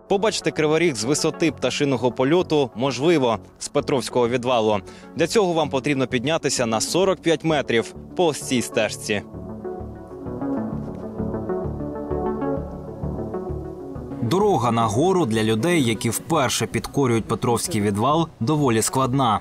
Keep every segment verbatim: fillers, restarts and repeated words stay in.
Побачити Кривий Ріг з висоти пташиного польоту можливо з Петровського відвалу. Для цього вам потрібно піднятися на сорок п'ять метрів по ось цій стежці. Дорога на гору для людей, які вперше підкорюють Петровський відвал, доволі складна.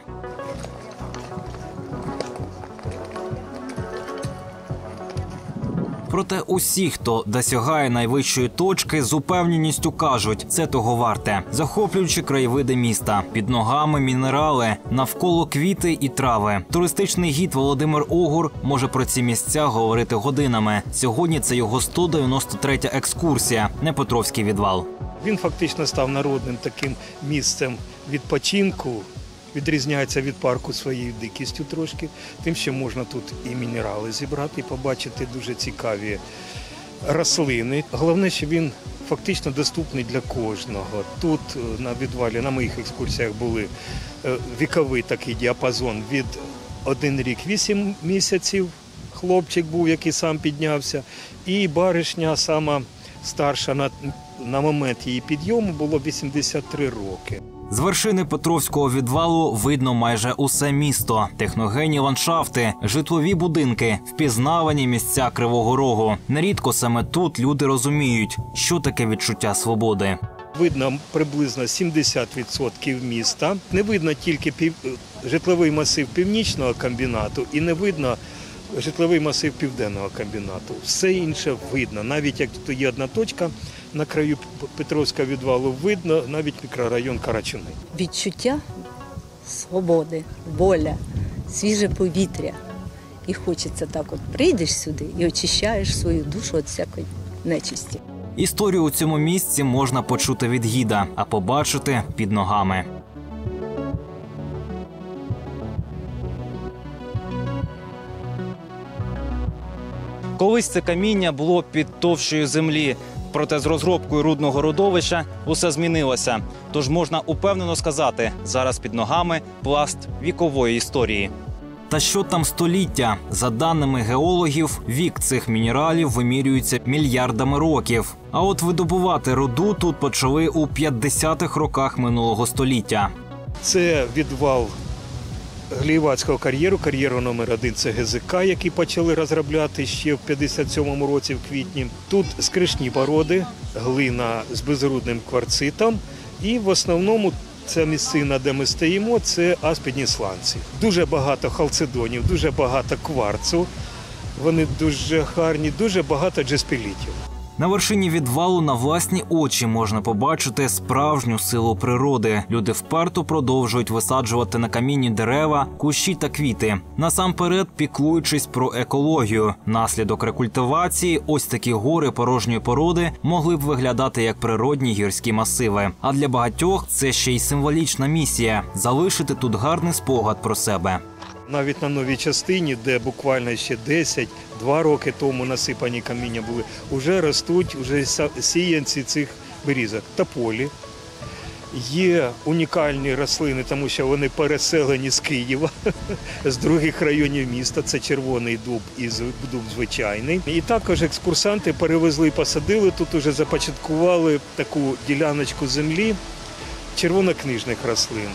Проте усі, хто досягає найвищої точки, з упевненістю кажуть – це того варте. Захоплюючи краєвиди міста, під ногами мінерали, навколо квіти і трави. Туристичний гід Володимир Огур може про ці місця говорити годинами. Сьогодні це його сто дев'яносто третя екскурсія, не Петровський відвал. Він фактично став народним таким місцем відпочинку. Відрізняється від парку своєю дикістю трошки, тим, що можна тут і мінерали зібрати, і побачити дуже цікаві рослини. Головне, що він фактично доступний для кожного. Тут на відвалі, на моїх екскурсіях були віковий такий діапазон від один рік вісім місяців, хлопчик був, який сам піднявся, і баришня сама старша, на, на момент її підйому було вісімдесят три роки. З вершини Петровського відвалу видно майже усе місто. Техногенні ландшафти, житлові будинки, впізнавані місця Кривого Рогу. Нерідко саме тут люди розуміють, що таке відчуття свободи. Видно приблизно сімдесят відсотків міста. Не видно тільки пів... житловий масив Північного комбінату і не видно житловий масив Південного комбінату. Все інше видно. Навіть як тут є одна точка, на краю Петровського відвалу видно навіть мікрорайон Карачуни. Відчуття свободи, воля, свіже повітря. І хочеться так от, прийдеш сюди і очищаєш свою душу від всякої нечисті. Історію у цьому місці можна почути від гіда, а побачити під ногами. Колись це каміння було під товщою землі. Проте з розробкою рудного родовища усе змінилося. Тож можна упевнено сказати, зараз під ногами пласт вікової історії. Та що там століття? За даними геологів, вік цих мінералів вимірюється мільярдами років. А от видобувати руду тут почали у п'ятдесятих роках минулого століття. Це відвал Глієвацького кар'єру, кар'єру номер один – це Ге Зе Ка, який почали розробляти ще в п'ятдесят сьомому році в квітні. Тут скришні породи, глина з безрудним кварцитом і в основному ця місцина, де ми стоїмо, це аспідні сланці. Дуже багато халцедонів, дуже багато кварцу, вони дуже гарні, дуже багато джеспілітів. На вершині відвалу на власні очі можна побачити справжню силу природи. Люди вперто продовжують висаджувати на камінні дерева, кущі та квіти. Насамперед піклуючись про екологію. Наслідок рекультивації ось такі гори порожньої породи могли б виглядати як природні гірські масиви. А для багатьох це ще й символічна місія – залишити тут гарний спогад про себе. Навіть на новій частині, де буквально ще десять-два роки тому насипані каміння були, вже ростуть вже сіянці цих берізок. Тополі. Є унікальні рослини, тому що вони переселені з Києва, з других районів міста. Це червоний дуб і дуб звичайний. І також екскурсанти перевезли і посадили, тут вже започаткували таку діляночку землі червонокнижних рослин.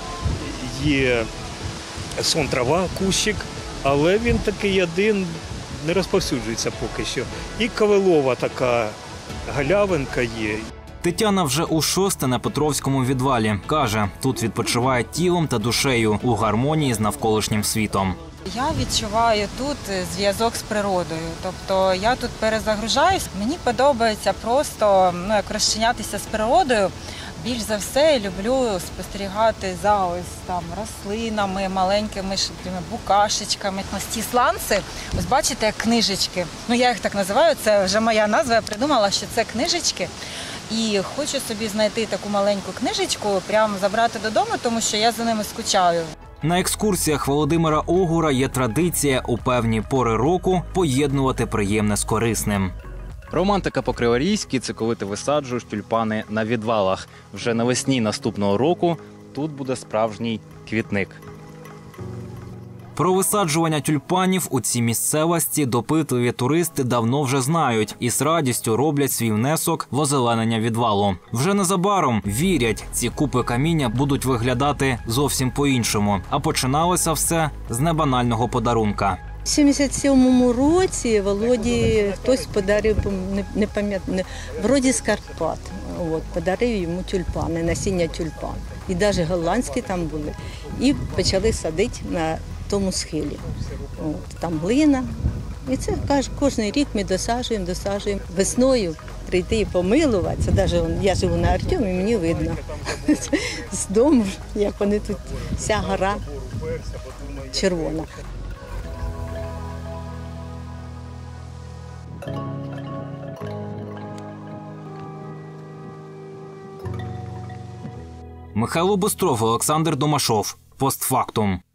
Є сон трава, кущик, але він такий один, не розповсюджується поки що. І кавелова така галявинка є. Тетяна вже у шосте на Петровському відвалі. Каже, тут відпочиває тілом та душею у гармонії з навколишнім світом. Я відчуваю тут зв'язок з природою. Тобто я тут перезагружаюсь. Мені подобається просто ну, як розчинятися з природою. Більш за все люблю спостерігати за ось там рослинами, маленькими букашечками. Ось ці сланці, ось бачите, як книжечки. Ну я їх так називаю, це вже моя назва, я придумала, що це книжечки. І хочу собі знайти таку маленьку книжечку, прямо забрати додому, тому що я за ними скучаю. На екскурсіях Володимира Огура є традиція у певні пори року поєднувати приємне з корисним. Романтика по-криворізьки – це коли ти висаджуєш тюльпани на відвалах. Вже навесні наступного року тут буде справжній квітник. Про висаджування тюльпанів у цій місцевості допитливі туристи давно вже знають і з радістю роблять свій внесок в озеленення відвалу. Вже незабаром, вірять, ці купи каміння будуть виглядати зовсім по-іншому. А починалося все з небанального подарунка. У сімдесят сьомому році Володі хтось подарив, не, не пам'ятаю, вроді з Карпат, от, подарив йому тюльпани, насіння тюльпан. І навіть голландські там були. І почали садити на тому схилі. От, там глина. І це каже, кожен рік ми досаджуємо, досаджуємо. Весною прийти і помилуватися. Навіть я живу на Артемі, мені видно з дому, як вони тут, вся гора червона. Михайло Бистров, Олександр Домашов. Постфактум.